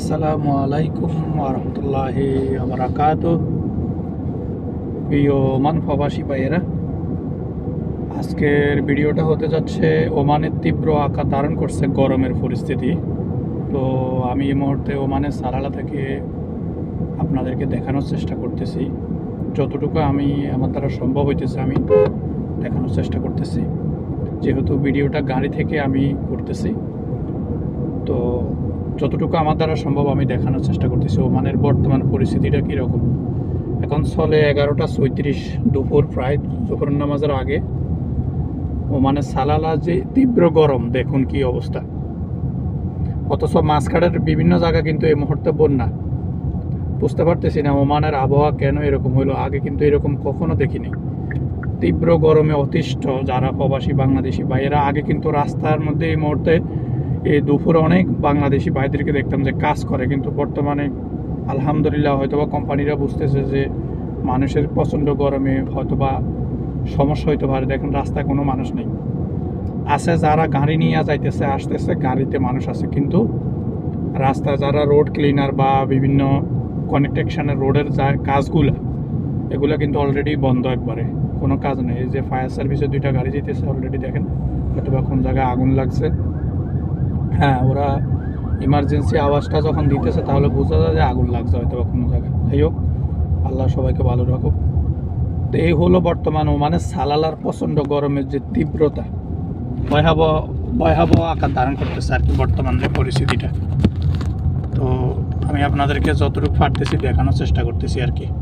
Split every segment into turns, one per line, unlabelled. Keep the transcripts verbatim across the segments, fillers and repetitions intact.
আসসালামু আলাইকুম ওয়া রাহমাতুল্লাহি ওয়া বারাকাতুহু। প্রিয় ওমান প্রবাসী ভাইয়েরা, আজকের ভিডিওটা হতে যাচ্ছে ওমানের তীব্র আকার ধারণ করছে গরমের পরিস্থিতি। তো আমি এই মুহূর্তে ওমানের সালালা থেকে আপনাদেরকে দেখানোর চেষ্টা করতেছি, যতটুকু আমি আমার দ্বারা সম্ভব হইতেছে আমি দেখানোর চেষ্টা করতেছি, যেহেতু ভিডিওটা গাড়ি থেকে আমি করতেছি। তো যতটুকু আমার দ্বারা সম্ভব আমি দেখানোর চেষ্টা করতেছি ওমানের বর্তমান পরিস্থিতিটা কীরকম। এখন চলে এগারোটা ছয়ত্রিশ, দুপুর প্রায় জোহর নামাজের আগে। ওমানের সালালা যে তীব্র গরম, দেখুন কি অবস্থা। অথচ মাঝখানের বিভিন্ন জায়গা কিন্তু এই মুহূর্তে বন্যা। বুঝতে পারতেছি না ওমানের আবহাওয়া কেন এরকম হইলো, আগে কিন্তু এরকম কখনো দেখিনি। তীব্র গরমে অতিষ্ঠ যারা প্রবাসী বাংলাদেশি ভাইয়েরা, আগে কিন্তু রাস্তার মধ্যে এই মুহূর্তে এই দুপুরে অনেক বাংলাদেশি ভাইদেরকে দেখতাম যে কাজ করে, কিন্তু বর্তমানে আলহামদুলিল্লাহ হয়তোবা কোম্পানিরা বুঝতেছে যে মানুষের প্রচণ্ড গরমে হয়তোবা সমস্যা হইতে পারে। দেখেন রাস্তায় কোনো মানুষ নেই, আছে যারা গাড়ি নিয়ে যাইতেছে আসতেছে, গাড়িতে মানুষ আছে, কিন্তু রাস্তা যারা রোড ক্লিনার বা বিভিন্ন কনেকটেকশনের রোডের যা কাজগুলো, এগুলো কিন্তু অলরেডি বন্ধ, একবারে কোনো কাজ নেই। এই যে ফায়ার সার্ভিসের দুইটা গাড়ি যেতেছে অলরেডি, দেখেন হয়তোবা কোন জায়গায় আগুন লাগছে। হ্যাঁ, ওরা ইমার্জেন্সি আওয়াজটা যখন দিতেছে তাহলে বোঝা যায় যে আগুন লাগছে হয়তো বা কোনো জায়গায়। যাই হোক, আল্লাহ সবাইকে ভালো রাখুক। তো এই হলো বর্তমান ওমানে সালালার প্রচণ্ড গরমের যে তীব্রতা, ভয়াবহ ভয়াবহ আকার ধারণ করতেছে আর কি বর্তমানে পরিস্থিতিটা। তো আমি আপনাদেরকে যতটুকু পারতেছি দেখানোর চেষ্টা করতেছি আর কি।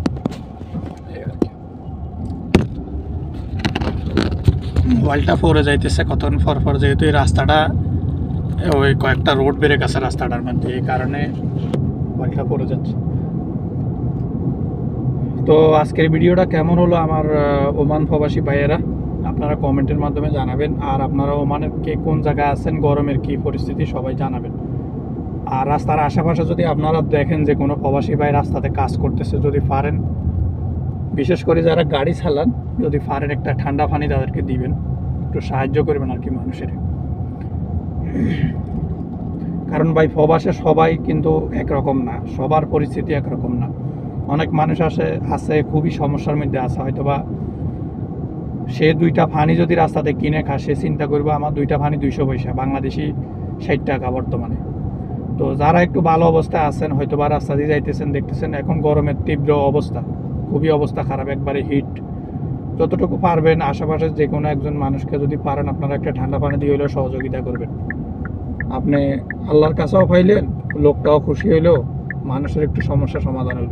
মোবাইলটা পরে যাইতেছে কতক্ষণ পর পর, যেহেতু এই রাস্তাটা ওই কয়েকটা রোড বেড়ে গেছে রাস্তাটার মধ্যে, এই কারণে মোবাইলটা পরে যাচ্ছে। তো আজকের ভিডিওটা কেমন হলো আমার ওমান প্রবাসী ভাইয়েরা, আপনারা কমেন্টের মাধ্যমে জানাবেন। আর আপনারা ওমানের কে কোন জায়গায় আছেন, গরমের কী পরিস্থিতি সবাই জানাবেন। আর রাস্তার আশেপাশে যদি আপনারা দেখেন যে কোনো প্রবাসী ভাই রাস্তাতে কাজ করতেছে, যদি পারেন, বিশেষ করে যারা গাড়ি চালান, যদি পারেন একটা ঠান্ডা পানি তাদেরকে দিবেন, একটু সাহায্য করবেন আর কি মানুষের। কারণ ভাই প্রবাসে সবাই কিন্তু একরকম না, সবার পরিস্থিতি একরকম না। অনেক মানুষ আসে আছে খুবই সমস্যার মধ্যে আছে, হয়তোবা সে দুইটা ফানি যদি রাস্তাতে কিনে খায়, সে চিন্তা করবে আমার দুইটা ফানি দুইশো পয়সা, বাংলাদেশি ষাট টাকা বর্তমানে। তো যারা একটু ভালো অবস্থায় আছেন, হয়তো বা রাস্তা দিয়ে যাইতেছেন, দেখতেছেন এখন গরমের তীব্র অবস্থা, খুবই অবস্থা খারাপ, একবারে হিট। যতটুকু পারবেন আশেপাশে যে কোনো একজন মানুষকে যদি পারেন আপনারা একটা ঠান্ডা পানি দিয়ে হলেও সহযোগিতা করবেন। আপনি আল্লাহর কাছেও পাইলেন, লোকটাও খুশি হইলো, মানুষের একটু সমস্যা সমাধান হইল।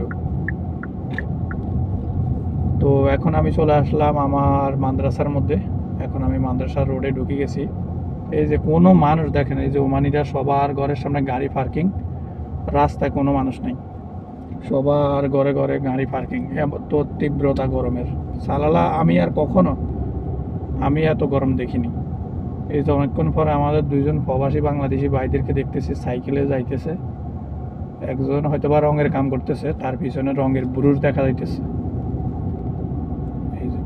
তো এখন আমি চলে আসলাম আমার মাদ্রাসার মধ্যে। এখন আমি মাদ্রাসার রোডে ঢুকে গেছি। এই যে কোনো মানুষ দেখেন, এই যে ওমানিরা সবার ঘরের সামনে গাড়ি পার্কিং, রাস্তায় কোনো মানুষ নেই, সবার ঘরে ঘরে গাড়ি পার্কিং। এত তীব্রতা গরমের সালালা আমি আর কখনো আমি এত গরম দেখিনি। এই যে অনেকক্ষণ পরে আমাদের দুইজন প্রবাসী বাংলাদেশি ভাইদেরকে দেখতেছি সাইকেলে যাইতেছে, একজন হয়তো বা রঙের কাম করতেছে, তার পিছনে রঙের ব্রুশ দেখা যাইতেছে। এই যে,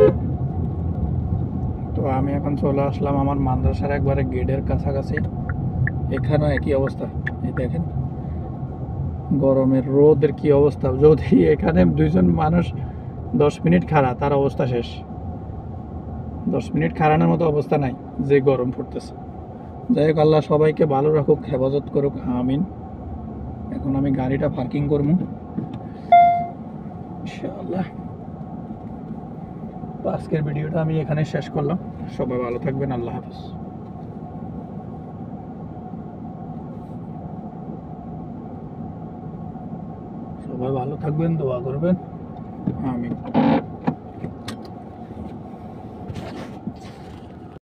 তো আমি এখন চলে আসলাম আমার মাদ্রাসার একবারে গেটের কাছাকাছি। এখানেও একই অবস্থা, এই দেখেন গরমের রোদের কি অবস্থা। যদি এখানে দুইজন মানুষ দশ মিনিট খাড়া, তার অবস্থা শেষ। দশ মিনিট খাড়ানোর মতো অবস্থা নাই, যে গরম পড়তেছে। যাই হোক, আল্লাহ সবাইকে ভালো রাখুক, হেফাজত করুক, আমিন। এখন আমি গাড়িটা পার্কিং করবো ইনশাআল্লাহ। আজকের ভিডিওটা আমি এখানে শেষ করলাম। সবাই ভালো থাকবেন, আল্লাহ হাফেজ। সবাই ভালো থাকবেন, দোয়া করবেন, আমিন।